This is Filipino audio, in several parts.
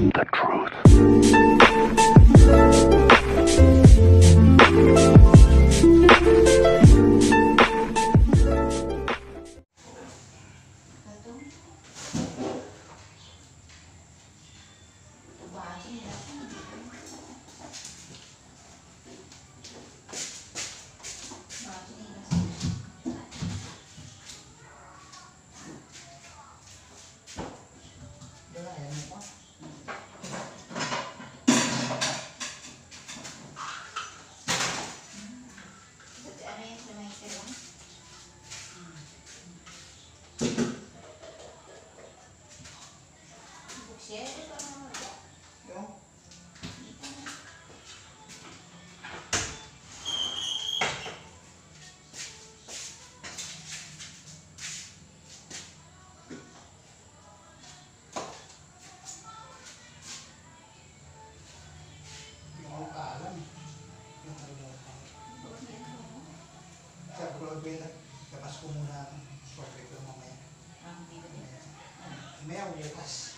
the truth. Lepas ko muna ang sobrang ko mamaya. Mamaya bukas.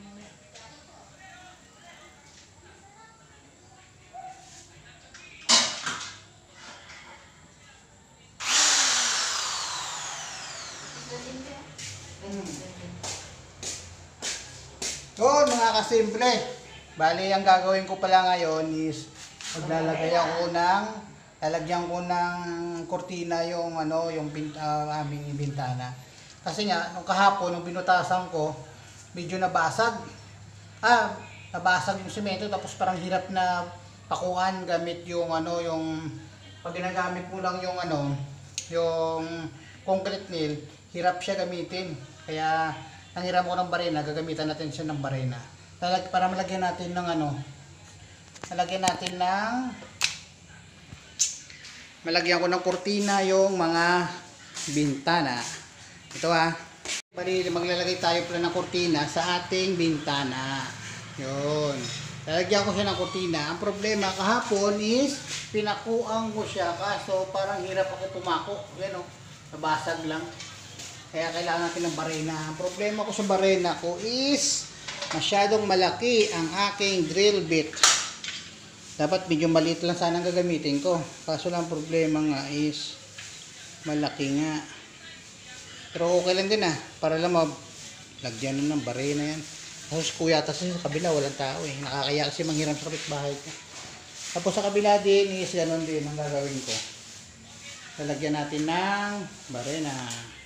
Yun mga kasimple. Bali ang gagawin ko pala ngayon is maglalagay ako ng lalagyan ko ng kortina yung aming bintana. Kasi nga nung kahapon nung binutasan ko, medyo nabasag. Nabasag yung semento tapos parang hirap na pakuan gamit yung yung pag ginagamit mo lang yung yung concrete nail, hirap siya gamitin. Kaya nanghiram ko ng barena, gagamitan natin siya ng barena. Para malagyan natin ng malagyan ko ng kortina yung mga bintana. Ito Bali, maglalagay tayo pala ng kortina sa ating bintana. Yun. Lalagyan ko siya ng kortina. Ang problema kahapon is pinakuan ko siya kaso parang hirap ako pumako. Yan nabasag lang. Kaya kailangan natin ng barena. Ang problema ko sa barena ko is masyadong malaki ang aking drill bit. Dapat medyo maliit lang sana ang gagamitin ko. Kaso lang problema nga is malaki nga. Pero okay lang din para lang lagyan ng barena yan. Tapos kuya sa kabila walang tao nakakaya kasi manghiram sa kapitbahay ko. Tapos sa kabila din is ganun din ang gagawin ko. Lalagyan natin ng barena.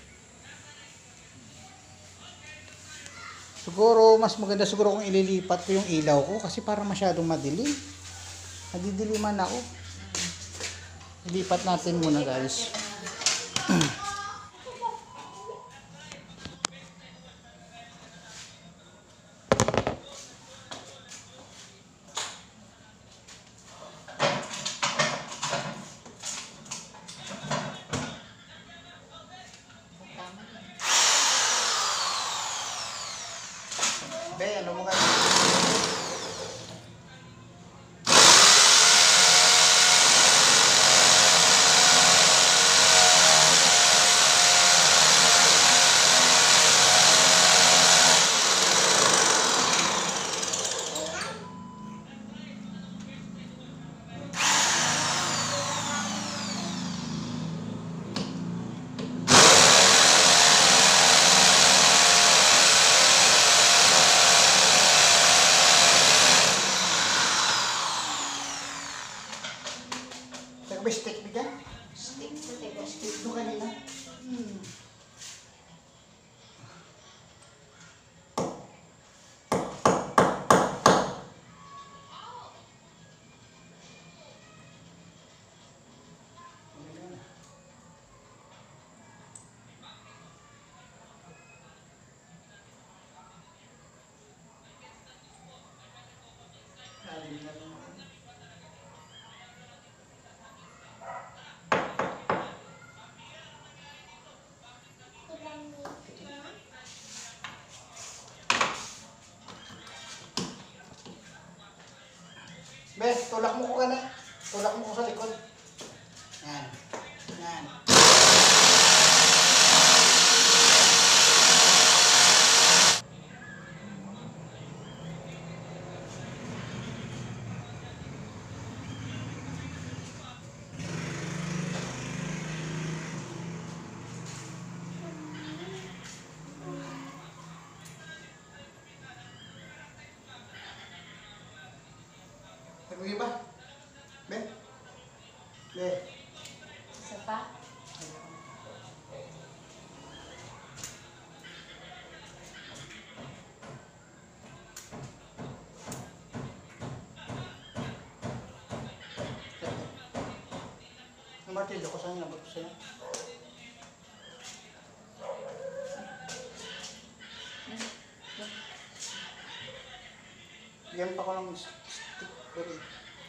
Siguro mas maganda kung ililipat ko yung ilaw ko kasi parang masyadong madilim. Nadidiliman ako. Ilipat natin muna guys. Ano mo guys? Stick bigyan? Stick doon kanina. Bes, tulak mo ko na. Tulak mo ko sa likod. Yan. Yan. May iba? Ben? Ben? Isa pa? Ang martilyo ko saan nabot ko sa'yo? Bigyan pa ko ng stick ko rin.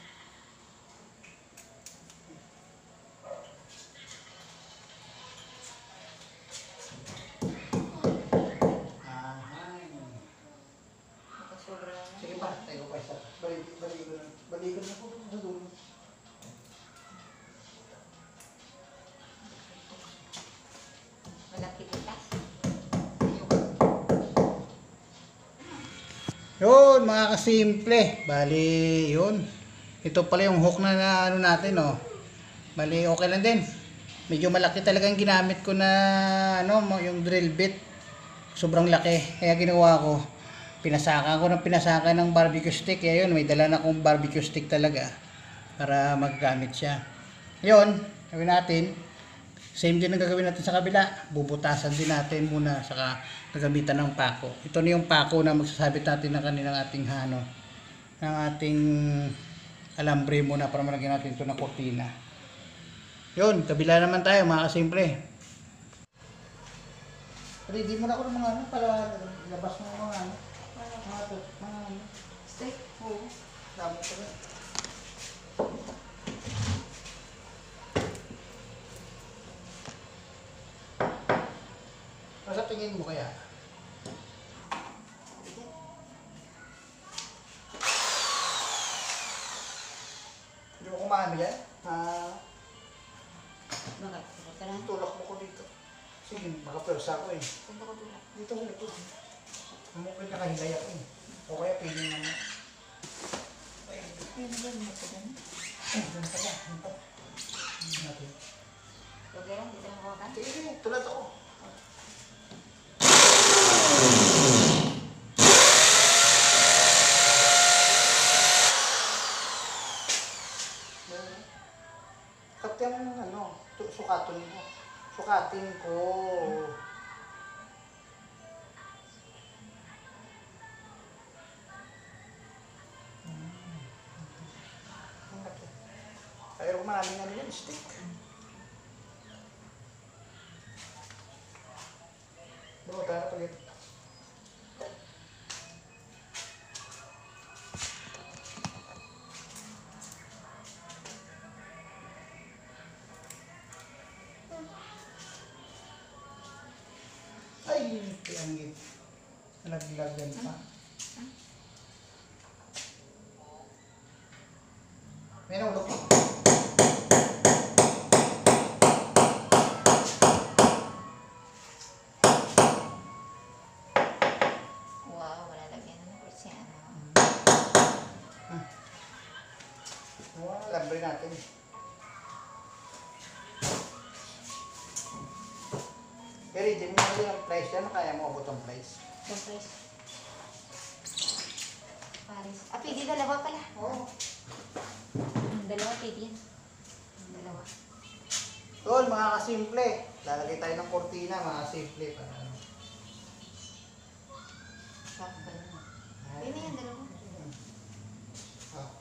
Nakasobra na. Sige pa, tayo pa isa. Balikan na po. Sa dulo. Malaki butas. Yun, mga kasimple. Bali, yun. Ito pala yung hook na, ano natin, oh. Bali, okay lang din. Medyo malaki talaga yung ginamit ko na, ano, yung drill bit. Sobrang laki. Kaya ginawa ko, pinasakan ko ng barbecue stick. Kaya yun, may dala na akong barbecue stick talaga para maggamit siya. Yun, gawin natin. Same din ang gagawin natin sa kabila. Bubutasan din natin muna, saka gagamitan ng pako. Ito na yung pako na magsasabit natin ng kaninang ating hano, ng ating alambre muna para malagyan natin ito ng kortina. Yun, kabila naman tayo mga kasimple. Ready mo na ako ng mga ano, para labas mo mga ano. Mga ano. Steak? Oo. Damo ko rin. Sa tingin mo kaya? Hindi mo kumano yan? Bakit? Bakit ka lang? Tulak mo ko dito. Sige, makapwersa ako eh. Saan ako tulak? Dito ko ito. Mukha nakahilay ako eh. O kaya pwede naman. Ayun ba? Ano ka dyan? Doon pala. Dito. Dito natin. Okay lang? Dito lang ako ka? Sige, sige. Tulat ako. Katyan mo ng ano. Sukatin mo. Sukatin ko. Pero maraming ano yan, stick. Bro, tayo na palit. Ay, pianggit. Nalaglagan pa. May naulog ko. Wow, wala lagyan ng kursyano. Lambre natin. Pero hindi mo na yung price yan. Kaya mo abot ang price. Surprise. Paris. Ah, pwede dalawa pala. Oo. Dalawa pwede yan. Dalawa. Tol, mga kasimple. Lalagay tayo ng kortina, mga kasimple. Para ano. Sakto pala na. Pwede yan, dalawa. Ah.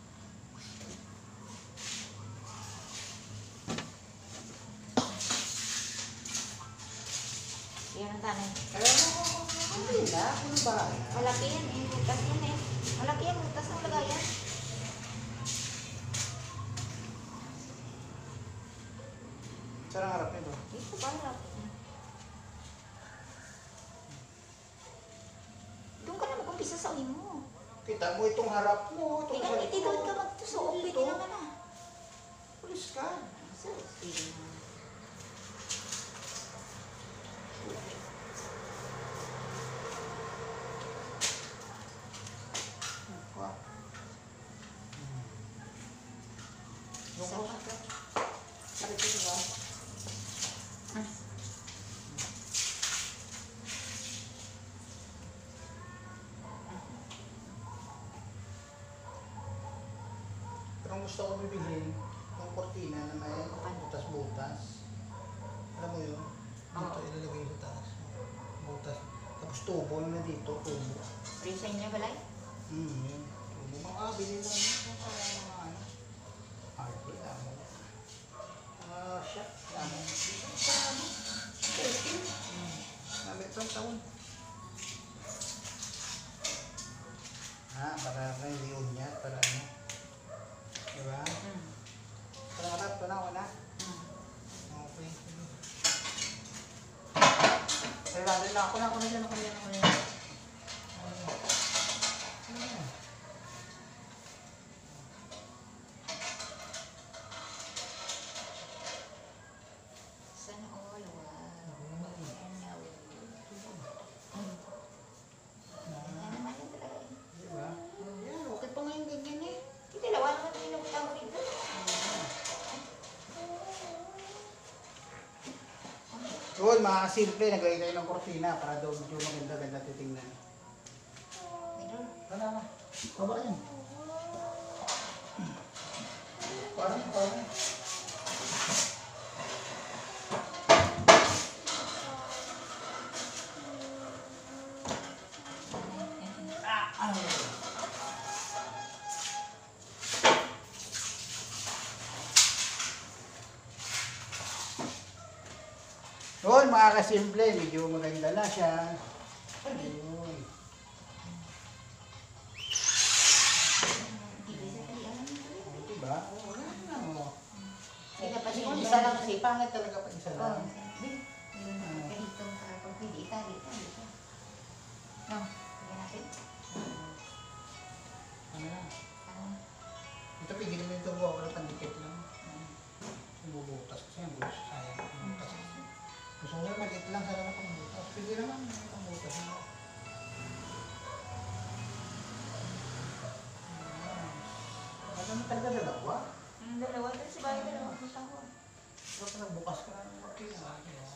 Yan ang tanay. Hindi na. Ano ba? Malaki yan eh. Butas yan eh. Malaki yan. Butas ang lagayan. Saan ang harap nito? Dito ba harap? Doon ka na mag-umpisa sa uwi mo. Kita mo itong harap mo. Itong Ikaw, hindi doon ka magtusuok. Pwede naman ah. Pulis ka. So, pwede naman. Wow. Yung Isa ko. pa ka. Sabi ko diba? Ah. Pero ang gusto ko bibili, yung kortina na may butas-butas. Alam mo yun? Dito ilalagay sa taas. Butas. Tapos tubo na dito, tubo. Resign niya balay? Yun. Tubo. Makakabili lang yun. Para mga ano. Hardware lang. Siya. Tama. Tama. 13. Sabi itong taon. Para may liyon niya. Para ano. Diba? Para harap. Tanaw na. Okay. Ay, lalo na ako na yan. Sana all. Ano naman yan talaga eh. Diba? Yan, okay pa nga yung ganyan eh. Hindi, dalawa naman yung inubutang mo dito. Yun, mga simple, naglagay tayo ng kortina para daw medyo maganda-ganda titingnan. Meron. Wala na. Baba yan. Parang. Yun, mga kasimple, medyo maganda na siya. Yun. Diba? Wala na. Hindi na pa siya Isa lang kasi, pangit talaga pa isa lang. Ganito, kung pwede, dito. No, hindi natin. Ano na? Ito, pigil mo ito buwa ko lang pandikit lang. Bubutas kasi ang gusto sayang. Bubutas kasi. Gusto ko lang maliit lang sana na pangbutas. Pwede naman pangbutas mo. Ano mo talaga dalawa? Dalawa, pero si Bayo dalawa. Butang ko. Tapos nagbukas ka na ng kortina.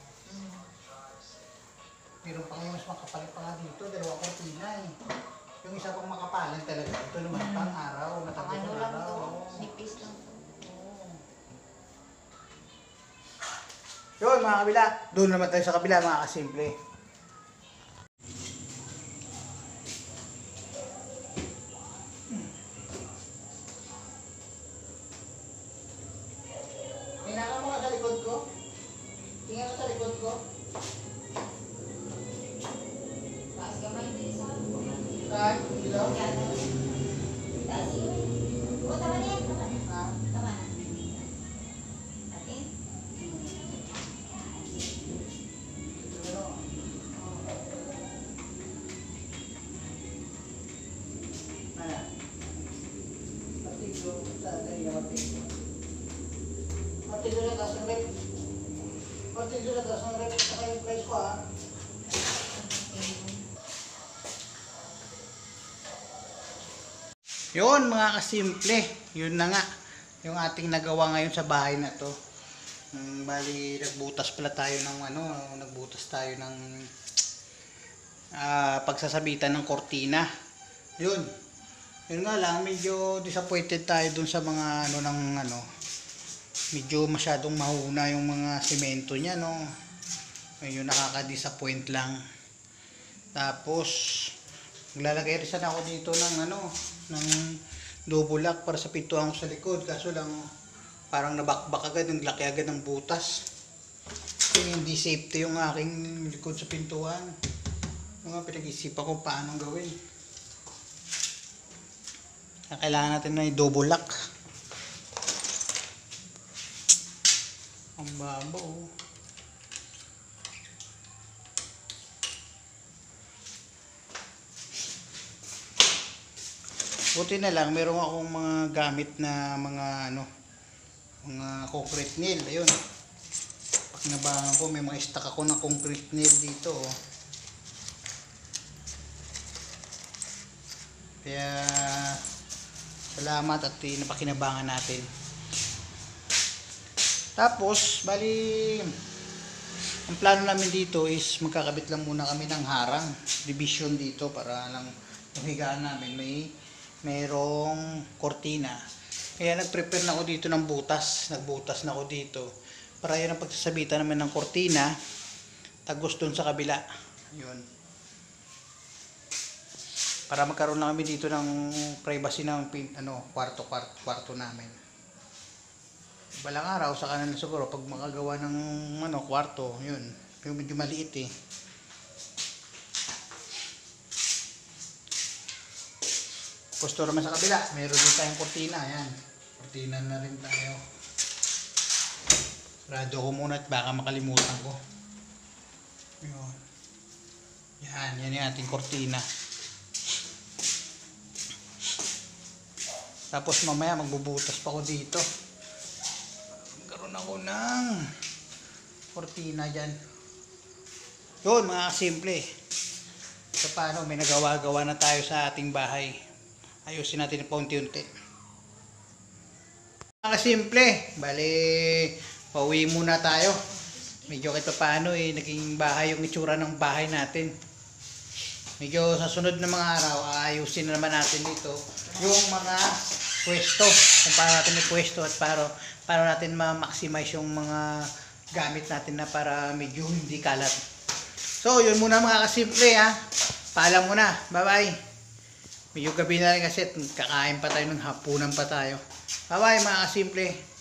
Meron pa kayo mas makapalit pa nga dito. Dalawa kortina eh. Yung isa pang makapalan talaga. Ito naman pang araw. Matapos Ano ng lang araw. to, nipis lang to. Yun mga kabila, doon naman tayo sa kabila mga kasimple. Tingnan mo ka sa likod ko. Tingnan mo sa likod ko. Taas kamay, hindi sa Saan? Ilaw? taas yun. O, tama na yan, tama na. Ha? Tama na. Atin? Ano? Ano? Partido. Saan tayo yung partido? Partido na taas ng rep. Partido na taas ng rep. Saka yung price ko ha. Yun mga kasimple, yun na nga yung ating nagawa ngayon sa bahay na to. Bali nagbutas pala tayo ng nagbutas tayo ng pagsasabitan ng kortina. Yun nga lang, medyo disappointed tayo dun sa mga medyo masyadong mahuna yung mga semento niya, no. Medyo nakaka-disappoint lang. Tapos maglalagay rin sana ako dito ng ng double lock para sa pintuan ko sa likod, kaso lang parang nabakbak agad, naglaki agad ng butas. Kasi hindi safety yung aking likod sa pintuan. Mga pinag-isipan ko paano gawin. Kailangan natin na double lock. Ang babaw. Buti na lang, meron akong mga gamit na mga concrete nail. Ayun. Pag nabangan ko, may mga stock ako ng concrete nail dito. Oh. Kaya, salamat at napakinabangan natin. Tapos, bali, ang plano namin dito is magkakabit lang muna kami ng harang. Division dito para lang yung higaan namin merong kortina. Kaya nag-prepare na ako dito ng butas. Nagbutas na ako dito. Para yun ang pagsasabitan namin ng kortina. Tagos dun sa kabila. Yun. Para magkaroon lang kami dito ng privacy ng kwarto namin. Balang araw sa kanan siguro pag makagawa ng kwarto, yun. Yung medyo maliit eh. Gusto naman sa kabila, meron din tayong kortina, ayan. Kortina na rin tayo. Rado ko muna at baka makalimutan ko. Yun. Yan yung ating kortina. Tapos mamaya magbubutas pa ako dito. Magkaroon ako ng kortina dyan. Yun, mga simple. So paano, may nagawa-gawa na tayo sa ating bahay. Ayusin natin paunti-unti. Mga simple, bali, pauwi muna tayo. Medyo kahit paano naging bahay yung itsura ng bahay natin. Medyo sa sunod na mga araw, ayusin na naman natin dito yung mga pwesto. Kung paano natin may pwesto at paano natin ma-maximize yung mga gamit natin na para medyo hindi kalat. So, yun muna mga kasimple ha. Paalam muna. Bye-bye. Medyo gabi na rin kasi kakain pa tayo ng hapunan pa tayo. Bye-bye mga kasimple.